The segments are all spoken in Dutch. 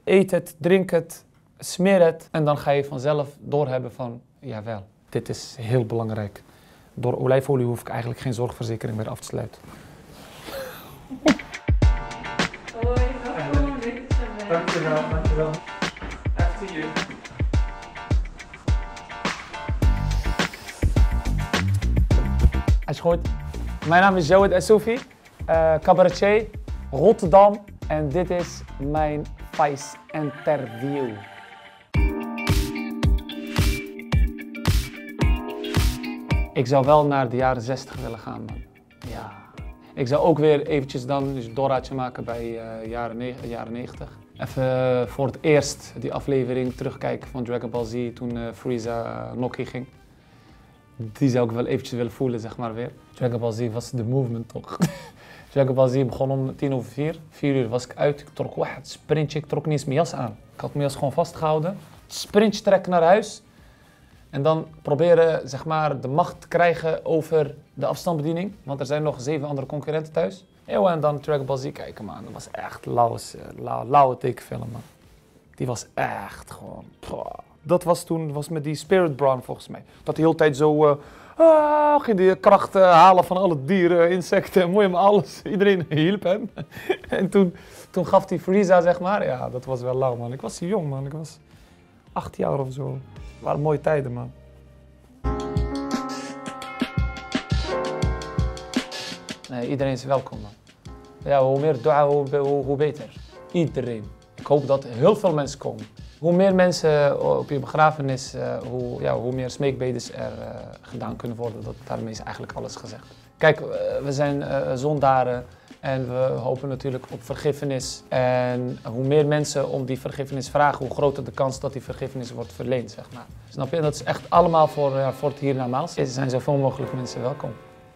Eet het, drink het, smeer het en dan ga je vanzelf doorhebben van, jawel, dit is heel belangrijk. Door olijfolie hoef ik eigenlijk geen zorgverzekering meer af te sluiten. Hoi, welkom. Dankjewel, dankjewel. After you. Hij is goed. Mijn naam is Jawed Assoufi, cabaretier, Rotterdam en dit is mijn Vice Interview. Ik zou wel naar de jaren 60 willen gaan, man. Ja. Ik zou ook weer eventjes dan een doorraadje maken bij jaren 90. Even voor het eerst die aflevering terugkijken van Dragon Ball Z toen Frieza Noki ging. Die zou ik wel eventjes willen voelen, zeg maar weer. Dragon Ball Z was de movement toch? Dragon Ball Z begon om 4:10. 4 uur was ik uit, ik trok het sprintje, ik trok niet eens mijn jas aan. Ik had mijn jas gewoon vastgehouden. Sprintje trekken naar huis. En dan proberen zeg maar, de macht te krijgen over de afstandsbediening. Want er zijn nog 7 andere concurrenten thuis. En dan Dragon Ball Z kijken, man. Dat was echt lauwe tekenfilm, man. Die was echt gewoon... Dat was toen met die Spirit Brawn volgens mij. Dat de hele tijd zo... ging die krachten halen van alle dieren, insecten, mooi maar alles. Iedereen hielp hem. En toen gaf hij Frieza, zeg maar. Ja, dat was wel lauw, man. Ik was jong, man. Ik was 8 jaar of zo. Het waren mooie tijden, man. Nee, iedereen is welkom, man. Ja, hoe meer dua, hoe beter. Iedereen. Ik hoop dat heel veel mensen komen. Hoe meer mensen op je begrafenis, hoe meer smeekbedes er gedaan kunnen worden. Daarmee is eigenlijk alles gezegd. Kijk, we zijn zondaren en we hopen natuurlijk op vergiffenis. En hoe meer mensen om die vergiffenis vragen, hoe groter de kans dat die vergiffenis wordt verleend, zeg maar. Snap je? Dat is echt allemaal voor het hiernamaals. Er zijn zoveel mogelijk mensen welkom.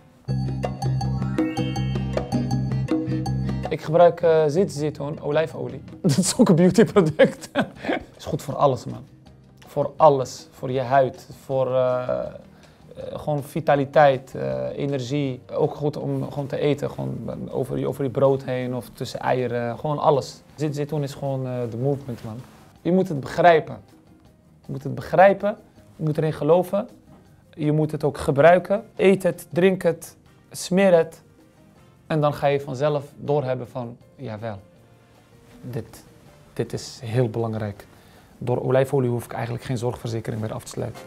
Ik gebruik zitoen, olijfolie. Dat is ook een beautyproduct. Het is goed voor alles, man. Voor alles. Voor je huid, voor gewoon vitaliteit, energie. Ook goed om gewoon te eten, gewoon over je brood heen of tussen eieren. Gewoon alles. Zitoen is gewoon de movement, man. Je moet het begrijpen. Je moet het begrijpen, je moet erin geloven. Je moet het ook gebruiken. Eet het, drink het, smeer het. En dan ga je vanzelf doorhebben van, jawel, dit is heel belangrijk. Door olijfolie hoef ik eigenlijk geen zorgverzekering meer af te sluiten.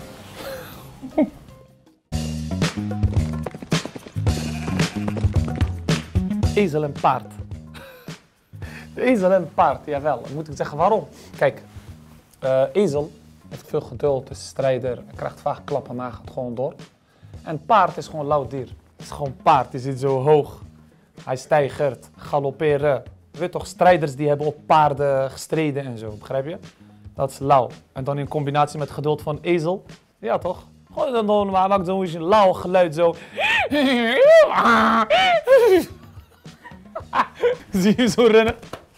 Ezel en paard. Ezel en paard, jawel. Dan moet ik zeggen waarom. Kijk, ezel heeft veel geduld, is strijder, krijgt vaak klappen, maar gaat gewoon door. En paard is gewoon een lauw dier. Het is gewoon paard, die zit zo hoog. Hij stijgert, galopperen. Je weet toch, strijders die hebben op paarden gestreden en zo, begrijp je? Dat is lauw. En dan in combinatie met geduld van ezel. Ja toch? Gewoon dan maakt zo'n lauw geluid zo. Zie je zo rennen?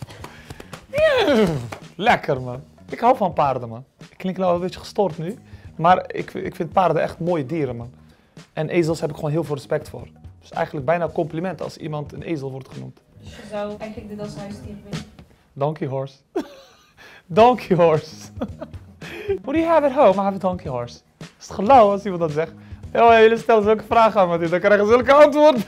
Lekker, man. Ik hou van paarden, man. Ik klink nou een beetje gestoord nu. Maar ik vind paarden echt mooie dieren, man. En ezels heb ik gewoon heel veel respect voor. Dus eigenlijk bijna een compliment als iemand een ezel wordt genoemd. Dus je zou eigenlijk dit als huisdier willen? Donkey horse. Donkey horse. What do you have at home? I have a donkey horse. Is het gelauw als iemand dat zegt? Ja, jullie stellen zulke vragen aan me, dan krijgen ze zulke antwoorden.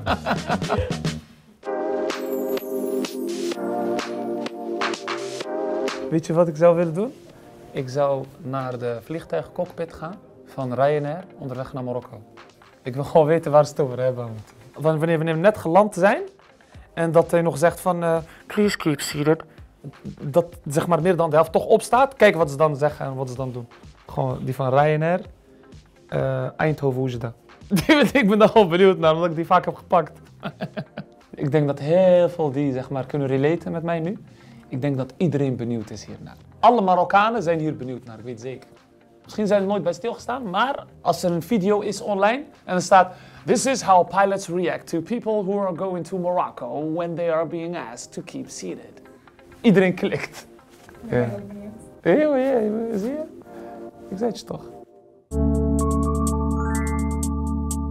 Weet je wat ik zou willen doen? Ik zou naar de vliegtuigcockpit gaan van Ryanair onderweg naar Marokko. Ik wil gewoon weten waar ze het over hebben. Wanneer we net geland zijn en dat hij nog zegt van please keep seated. Dat zeg maar meer dan de helft toch opstaat. Kijk wat ze dan zeggen en wat ze dan doen. Gewoon die van Ryanair, Eindhoven, hoe ze dat. Ik ben daar gewoon benieuwd naar, omdat ik die vaak heb gepakt. Ik denk dat heel veel die zeg maar kunnen relaten met mij nu. Ik denk dat iedereen benieuwd is hiernaar. Alle Marokkanen zijn hier benieuwd naar, ik weet zeker. Misschien zijn er nooit bij stilgestaan, maar als er een video is online en er staat This is how pilots react to people who are going to Morocco when they are being asked to keep seated. Iedereen klikt. Ja. Zie je? Ik zei het je toch.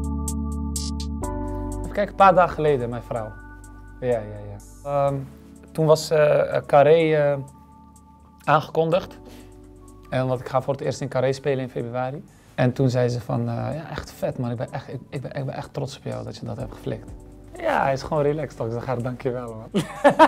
Even kijken, een paar dagen geleden, mijn vrouw. Ja. Toen was Carré aangekondigd. Want ik ga voor het eerst in Carré spelen in februari. En toen zei ze van, ja, echt vet man, ik ben echt trots op jou dat je dat hebt geflikt. Ja, hij is gewoon relaxed toch, dus dan ga ik dankjewel man.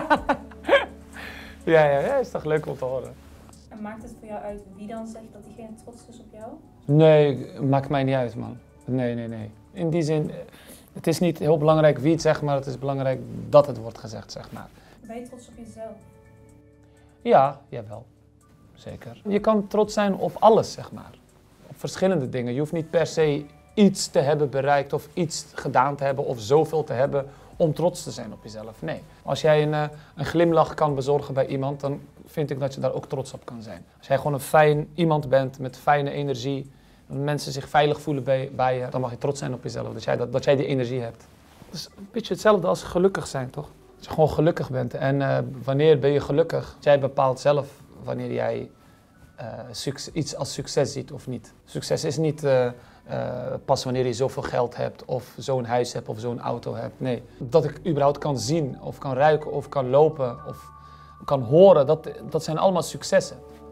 ja, is toch leuk om te horen. En maakt het voor jou uit wie dan zegt dat diegene trots is op jou? Nee, maakt mij niet uit man. Nee. In die zin, het is niet heel belangrijk wie het zegt, maar het is belangrijk dat het wordt gezegd, zeg maar. Ben je trots op jezelf? Ja, jawel. Zeker. Je kan trots zijn op alles, zeg maar. Op verschillende dingen. Je hoeft niet per se iets te hebben bereikt of iets gedaan te hebben of zoveel te hebben om trots te zijn op jezelf. Nee. Als jij een glimlach kan bezorgen bij iemand, dan vind ik dat je daar ook trots op kan zijn. Als jij gewoon een fijn iemand bent met fijne energie, dat mensen zich veilig voelen bij je, dan mag je trots zijn op jezelf, dat jij die energie hebt. Dat is een beetje hetzelfde als gelukkig zijn, toch? Dat je gewoon gelukkig bent. En wanneer ben je gelukkig? Jij bepaalt zelf wanneer jij iets als succes ziet of niet. Succes is niet pas wanneer je zoveel geld hebt of zo'n huis hebt of zo'n auto hebt. Nee, dat ik überhaupt kan zien of kan ruiken of kan lopen of kan horen, dat zijn allemaal successen.